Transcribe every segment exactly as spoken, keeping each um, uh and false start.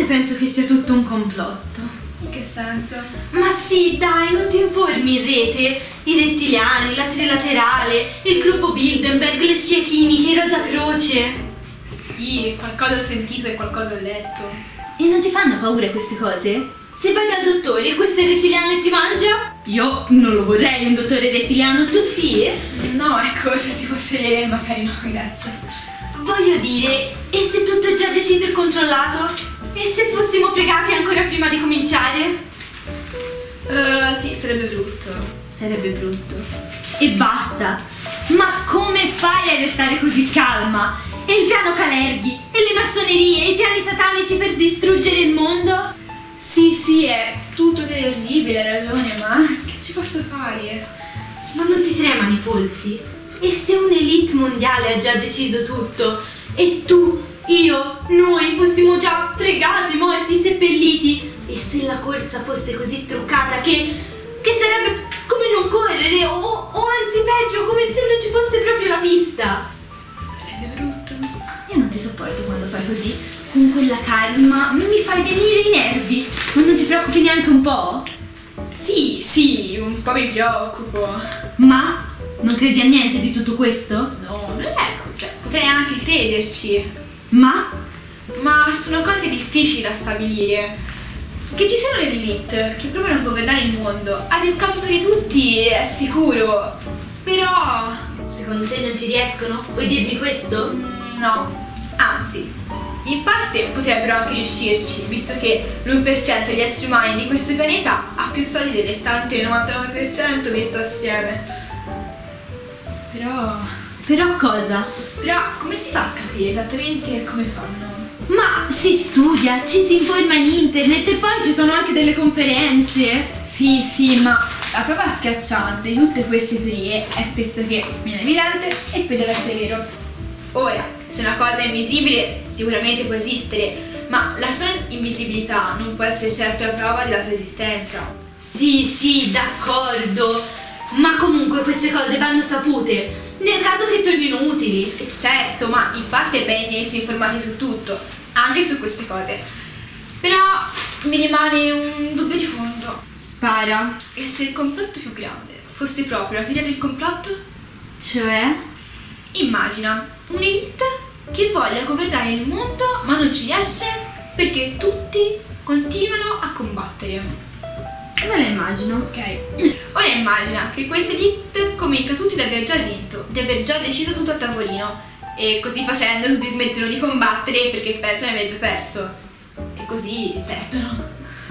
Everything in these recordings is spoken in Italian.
penso che sia tutto un complotto. In che senso? Ma sì, dai, non ti informi in rete? I rettiliani, la trilaterale, il gruppo Bilderberg, le scie chimiche, i Rosa Croce. Sì, qualcosa ho sentito e qualcosa ho letto. E non ti fanno paura queste cose? Se vai dal dottore e questo è rettiliano e ti mangia? Io non lo vorrei un dottore rettiliano, tu sì? No, ecco, se si può scegliere magari no, grazie. Voglio dire, e se tutto è già deciso e controllato? E se fossimo fregati ancora prima di cominciare? Uh, sì, sarebbe brutto. Sarebbe brutto. E basta! Ma come fai a restare così calma? E il piano Kalergi? E le massonerie? E i piani satanici per distruggere il mondo? Sì, sì, è tutto terribile, hai ragione, ma che ci posso fare? Ma non ti tremano i polsi? E se un'elite mondiale ha già deciso tutto? E tu, io, noi fossimo già fregati, morti, seppelliti? E se la corsa fosse così truccata che... che sarebbe come non correre o, o anzi peggio, come se non ci fosse proprio la pista? Sarebbe brutto. Io non ti sopporto quando fai così, con quella calma, mi fai venire i nervi. Ma non ti preoccupi neanche un po'? Sì, sì, un po' mi preoccupo. Ma non credi a niente di tutto questo? No, non è, cioè, potrei anche crederci. Ma? Ma sono cose difficili da stabilire. Che ci siano le elite che provano a governare il mondo a discapito di tutti è sicuro. Però... secondo te non ci riescono? Vuoi dirmi questo? no, anzi, in parte potrebbero anche riuscirci, visto che l'uno per cento degli esseri umani di questo pianeta ha più soldi del restante novantanove per cento messo assieme. Però... Però cosa? Però come si fa a capire esattamente come fanno? Ma si studia, ci si informa in internet e poi ci sono anche delle conferenze. Sì, sì, ma la prova schiacciante di tutte queste teorie è spesso che viene evidente e poi deve essere vero. Ora, se una cosa è invisibile sicuramente può esistere, ma la sua invisibilità non può essere certo la prova della sua esistenza. Sì, sì, d'accordo. Ma comunque queste cose vanno sapute, nel caso che tornino utili. Certo, ma in parte è bene tenersi informati su tutto, anche su queste cose. Però mi rimane un dubbio di fondo. Spara. E se il complotto più grande fosse proprio la teoria del complotto? Cioè? Immagina un'elite che voglia governare il mondo ma non ci riesce perché tutti continuano a combattere. Me la immagino. Ok. Ora immagina che questa elite convinca tutti di aver già vinto, di aver già deciso tutto a tavolino e così facendo tutti smettono di combattere perché pensano di aver già perso e così perdono.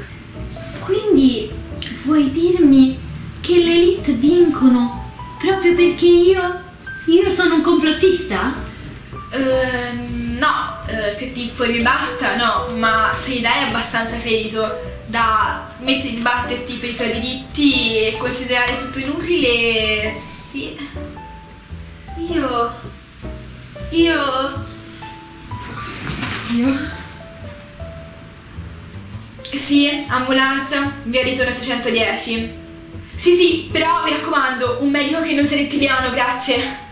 Quindi vuoi dirmi che le elite vincono proprio perché io... io sono un complottista? Uh, no, uh, se ti informi basta no, ma se gli dai abbastanza credito da smettere di batterti per i tuoi diritti e considerare tutto inutile, sì. Io... io... Io... Sì, ambulanza, via ritorno seicentodieci. Sì, sì, però mi raccomando, un medico che non sia rettiliano, grazie.